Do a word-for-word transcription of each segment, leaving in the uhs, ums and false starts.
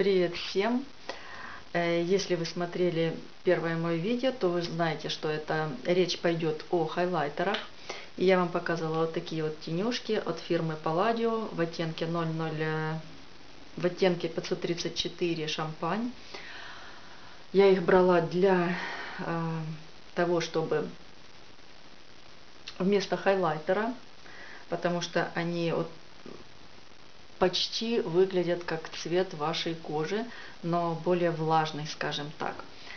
Привет всем! Э, Если вы смотрели первое мое видео, то вы знаете, что это речь пойдет о хайлайтерах. И я вам показывала вот такие вот тенюшки от фирмы Palladio в оттенке ноль ноль, э, в оттенке пятьсот тридцать четыре шампань. Я их брала для э, того, чтобы вместо хайлайтера, потому что они вот почти выглядят как цвет вашей кожи, но более влажный, скажем так.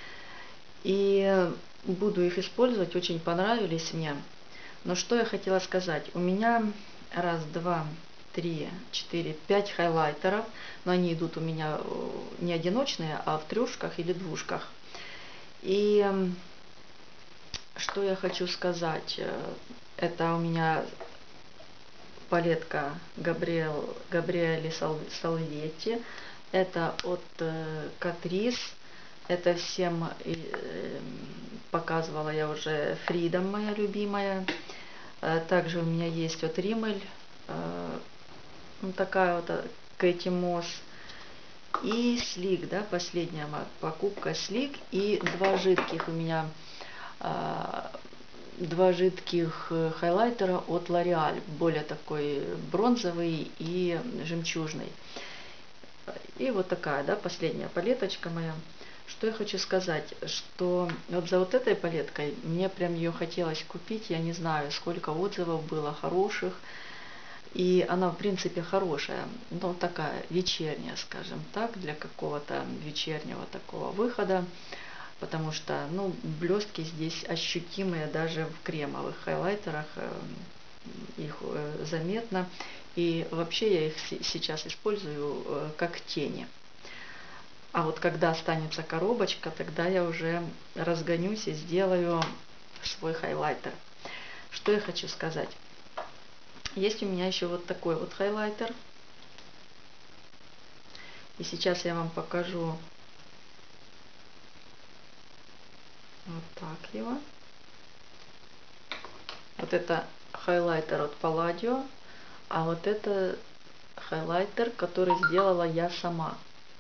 И буду их использовать, очень понравились мне. Но что я хотела сказать, у меня раз, два, три, четыре, пять хайлайтеров, но они идут у меня не одиночные, а в трюшках или двушках. И что я хочу сказать, это у меня палетка Габриэл, Габриэли Салветти. Это от э, Catrice. Это всем э, показывала я уже. Freedom моя любимая. Э, также у меня есть от Rimmel. Э, вот такая вот Кэти Мосс. И Sleek, да, последняя покупка Sleek. И два жидких у меня э, два жидких хайлайтера от L'Oréal, более такой бронзовый и жемчужный. И вот такая, да, последняя палеточка моя. Что я хочу сказать, что вот за вот этой палеткой мне прям ее хотелось купить, я не знаю, сколько отзывов было хороших. И она, в принципе, хорошая, но такая вечерняя, скажем так, для какого-то вечернего такого выхода. Потому что, ну, блестки здесь ощутимые даже в кремовых хайлайтерах, их заметно. И вообще я их сейчас использую как тени. А вот когда останется коробочка, тогда я уже разгонюсь и сделаю свой хайлайтер. Что я хочу сказать. Есть у меня еще вот такой вот хайлайтер. И сейчас я вам покажу. Вот так его. Вот это хайлайтер от Palladio, а вот это хайлайтер, который сделала я сама.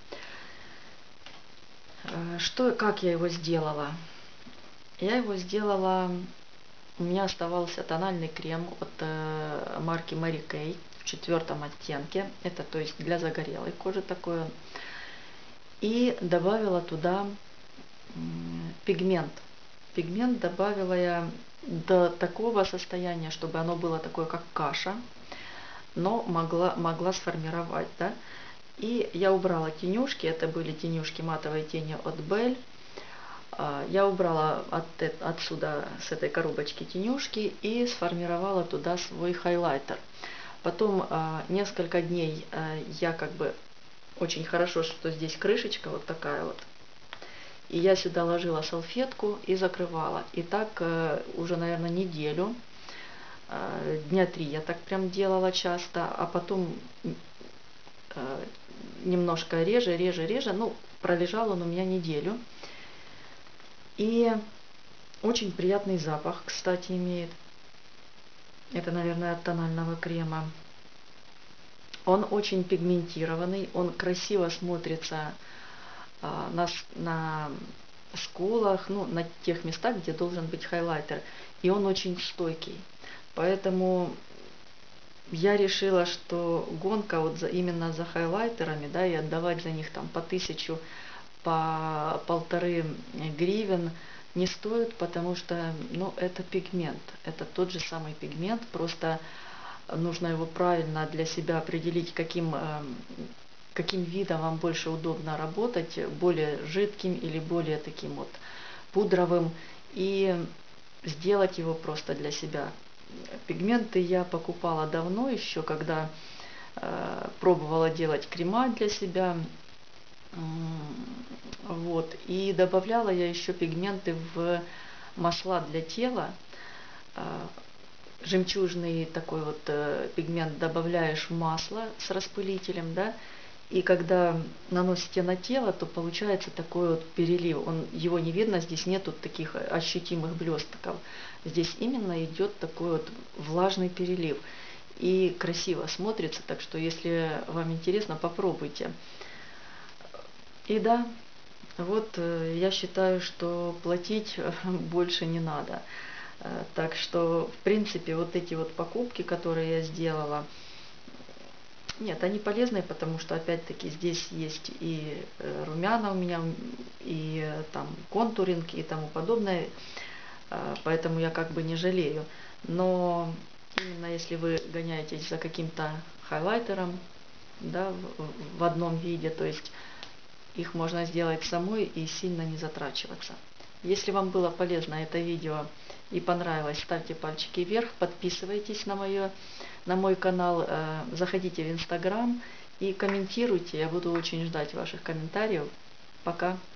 Что, как я его сделала? Я его сделала, у меня оставался тональный крем от э, марки Mary Kay в четвертом оттенке. Это, то есть, для загорелой кожи такой он. И добавила туда пигмент. Пигмент добавила я до такого состояния, чтобы оно было такое, как каша, но могла, могла сформировать, да. И я убрала тенюшки, это были тенюшки матовые тени от Belle. Я убрала от, отсюда, с этой коробочки, тенюшки и сформировала туда свой хайлайтер. Потом несколько дней я как бы, очень хорошо, что здесь крышечка вот такая вот. И я сюда ложила салфетку и закрывала. И так э, уже, наверное, неделю, э, дня три я так прям делала часто, а потом э, немножко реже, реже, реже. Ну, пролежал он у меня неделю. И очень приятный запах, кстати, имеет. Это, наверное, от тонального крема. Он очень пигментированный, он красиво смотрится На, на скулах, ну, на тех местах, где должен быть хайлайтер. И он очень стойкий. Поэтому я решила, что гонка вот за, именно за хайлайтерами, да, и отдавать за них там по тысячу, по полторы гривен не стоит, потому что, ну, это пигмент. Это тот же самый пигмент, просто нужно его правильно для себя определить, каким каким видом вам больше удобно работать, более жидким или более таким вот пудровым, и сделать его просто для себя. Пигменты я покупала давно еще, когда э, пробовала делать крема для себя, вот, и добавляла я еще пигменты в масла для тела. Жемчужный такой вот э, пигмент добавляешь в масло с распылителем, да, и когда наносите на тело, то получается такой вот перелив. Он, его не видно, здесь нету таких ощутимых блестков. Здесь именно идет такой вот влажный перелив. И красиво смотрится, так что если вам интересно, попробуйте. И да, вот э, я считаю, что платить больше не надо. Э, Так что, в принципе, вот эти вот покупки, которые я сделала, нет, они полезные, потому что, опять-таки, здесь есть и э, румяна у меня, и э, там контуринг и тому подобное, э, поэтому я как бы не жалею. Но именно если вы гоняетесь за каким-то хайлайтером, да, в, в одном виде, то есть их можно сделать самой и сильно не затрачиваться. Если вам было полезно это видео и понравилось, ставьте пальчики вверх, подписывайтесь на, мое, на мой канал, э, заходите в Инстаграм и комментируйте. Я буду очень ждать ваших комментариев. Пока!